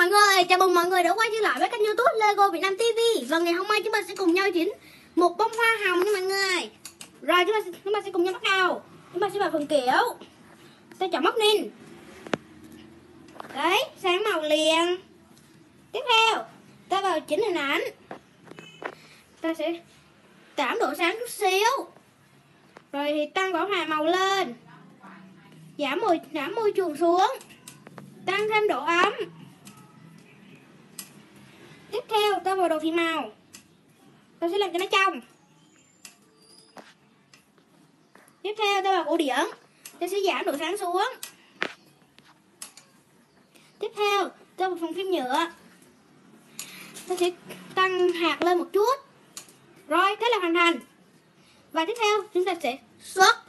mọi người, chào mừng mọi người đã quay trở lại với kênh YouTube Lego Việt Nam TV. Và ngày hôm nay chúng ta sẽ cùng nhau chỉnh một bông hoa hồng nha mọi người. Rồi chúng ta sẽ cùng nhau bắt đầu. Chúng ta sẽ vào phần kiểu. Ta chọn móc nin. Đấy, sáng màu liền. Tiếp theo, ta vào chỉnh hình ảnh. Ta sẽ giảm độ sáng chút xíu. Rồi thì tăng bảo hòa màu lên. Giảm môi trường xuống. Tăng thêm độ ấm. Tiếp theo ta vào đồ thị màu. Ta sẽ làm cho nó trong. Tiếp theo ta vào ổ điểm. Ta sẽ giảm độ sáng xuống. Tiếp theo ta vào phần phim nhựa. Ta sẽ tăng hạt lên một chút. Rồi thế là hoàn thành. Và tiếp theo chúng ta sẽ xuất